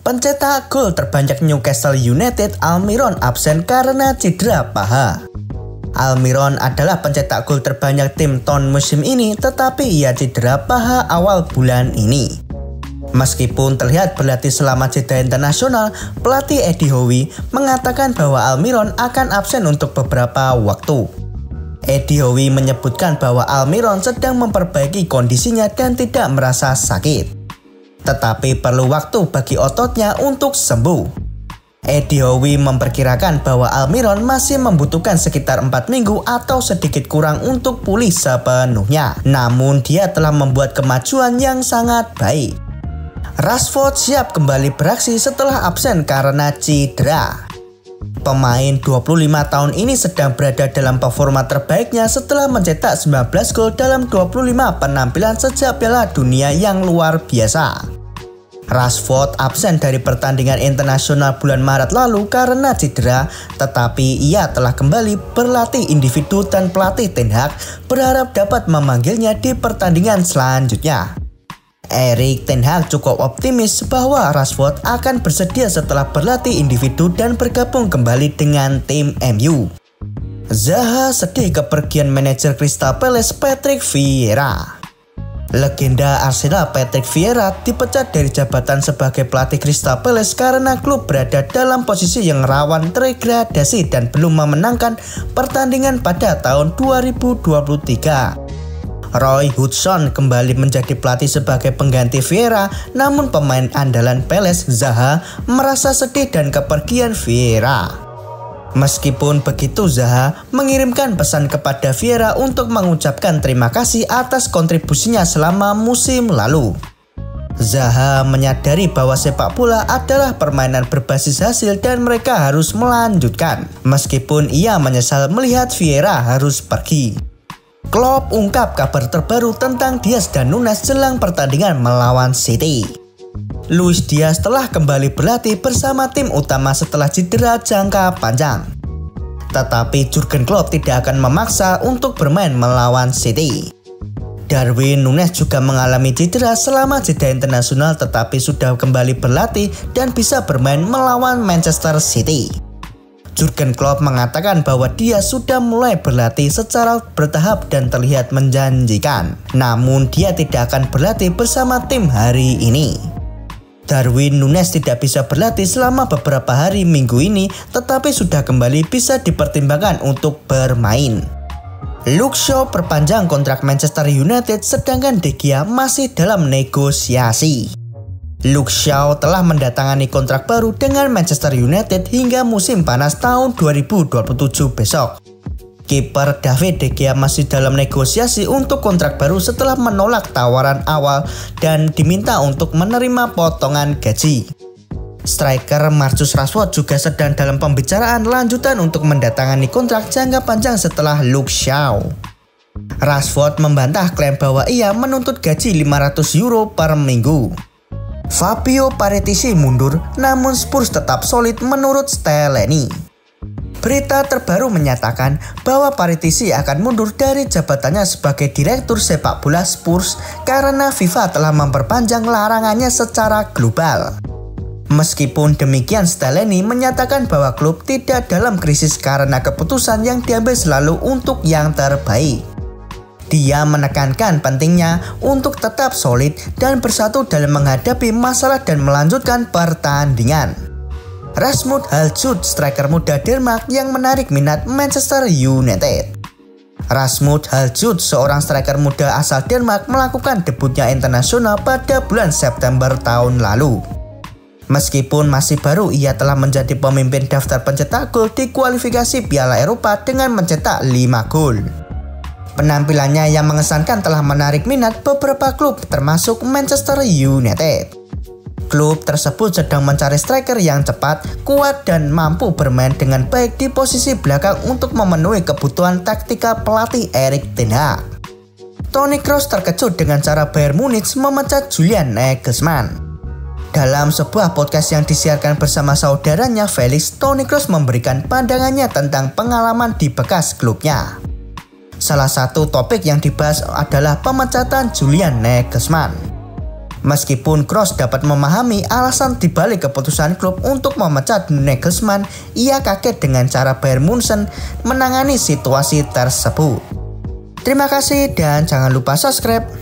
Pencetak gol terbanyak Newcastle United, Almiron absen karena cedera paha. Almiron adalah pencetak gol terbanyak tim tahun musim ini, tetapi ia cedera paha awal bulan ini. Meskipun terlihat berlatih selama jeda internasional, pelatih Eddie Howe mengatakan bahwa Almiron akan absen untuk beberapa waktu. Eddie Howe menyebutkan bahwa Almiron sedang memperbaiki kondisinya dan tidak merasa sakit, tetapi perlu waktu bagi ototnya untuk sembuh. Eddie Howe memperkirakan bahwa Almiron masih membutuhkan sekitar 4 minggu atau sedikit kurang untuk pulih sepenuhnya. Namun dia telah membuat kemajuan yang sangat baik. Rashford siap kembali beraksi setelah absen karena cedera. Pemain 25 tahun ini sedang berada dalam performa terbaiknya setelah mencetak 19 gol dalam 25 penampilan sejak Piala Dunia yang luar biasa. Rashford absen dari pertandingan internasional bulan Maret lalu karena cedera, tetapi ia telah kembali berlatih individu dan pelatih Ten Hag berharap dapat memanggilnya di pertandingan selanjutnya. Erik ten Hag cukup optimis bahwa Rashford akan bersedia setelah berlatih individu dan bergabung kembali dengan tim MU. Zaha sedih kepergian manajer Crystal Palace Patrick Vieira. Legenda Arsenal Patrick Vieira dipecat dari jabatan sebagai pelatih Crystal Palace karena klub berada dalam posisi yang rawan terdegradasi dan belum memenangkan pertandingan pada tahun 2023. Roy Hodgson kembali menjadi pelatih sebagai pengganti Vieira, namun pemain andalan Palace, Zaha, merasa sedih dan kepergian Vieira. Meskipun begitu, Zaha mengirimkan pesan kepada Vieira untuk mengucapkan terima kasih atas kontribusinya selama musim lalu. Zaha menyadari bahwa sepak bola adalah permainan berbasis hasil dan mereka harus melanjutkan, meskipun ia menyesal melihat Vieira harus pergi. Klopp ungkap kabar terbaru tentang Diaz dan Nunes jelang pertandingan melawan City. Luis Diaz telah kembali berlatih bersama tim utama setelah cedera jangka panjang. Tetapi Jurgen Klopp tidak akan memaksa untuk bermain melawan City. Darwin Nunes juga mengalami cedera selama jeda internasional, tetapi sudah kembali berlatih dan bisa bermain melawan Manchester City. Jurgen Klopp mengatakan bahwa dia sudah mulai berlatih secara bertahap dan terlihat menjanjikan. Namun dia tidak akan berlatih bersama tim hari ini. Darwin Nunes tidak bisa berlatih selama beberapa hari minggu ini, tetapi sudah kembali bisa dipertimbangkan untuk bermain. Luke Shaw perpanjang kontrak Manchester United, sedangkan De Gea masih dalam negosiasi. Luke Shaw telah mendatangani kontrak baru dengan Manchester United hingga musim panas tahun 2027 besok. Kiper David De Gea masih dalam negosiasi untuk kontrak baru setelah menolak tawaran awal dan diminta untuk menerima potongan gaji. Striker Marcus Rashford juga sedang dalam pembicaraan lanjutan untuk mendatangani kontrak jangka panjang setelah Luke Shaw. Rashford membantah klaim bahwa ia menuntut gaji €500 per minggu. Fabio Paratici mundur, namun Spurs tetap solid menurut Stellini. Berita terbaru menyatakan bahwa Paratici akan mundur dari jabatannya sebagai direktur sepak bola Spurs karena FIFA telah memperpanjang larangannya secara global. Meskipun demikian, Stellini menyatakan bahwa klub tidak dalam krisis karena keputusan yang diambil selalu untuk yang terbaik. Dia menekankan pentingnya untuk tetap solid dan bersatu dalam menghadapi masalah dan melanjutkan pertandingan. Rasmus Højlund, striker muda Denmark yang menarik minat Manchester United. Rasmus Højlund, seorang striker muda asal Denmark, melakukan debutnya internasional pada bulan September tahun lalu. Meskipun masih baru, ia telah menjadi pemimpin daftar pencetak gol di kualifikasi Piala Eropa dengan mencetak 5 gol. Penampilannya yang mengesankan telah menarik minat beberapa klub termasuk Manchester United. Klub tersebut sedang mencari striker yang cepat, kuat, dan mampu bermain dengan baik di posisi belakang untuk memenuhi kebutuhan taktikal pelatih Erik ten Hag. Toni Kroos terkejut dengan cara Bayern Munich memecat Julian Nagelsmann. Dalam sebuah podcast yang disiarkan bersama saudaranya Felix, Toni Kroos memberikan pandangannya tentang pengalaman di bekas klubnya. Salah satu topik yang dibahas adalah pemecatan Julian Nagelsmann. Meskipun Kroos dapat memahami alasan dibalik keputusan klub untuk memecat Nagelsmann, ia kaget dengan cara Bayern Munchen menangani situasi tersebut. Terima kasih dan jangan lupa subscribe.